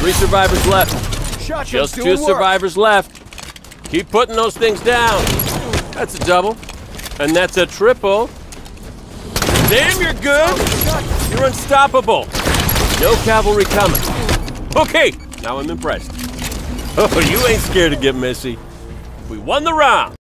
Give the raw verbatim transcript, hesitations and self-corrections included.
Three survivors left. Shotgun's Just doing two work. survivors left. Keep putting those things down. That's a double. And that's a triple. Damn, you're good. You're unstoppable. No cavalry coming. Okay, now I'm impressed. Oh, you ain't scared to get messy. We won the round.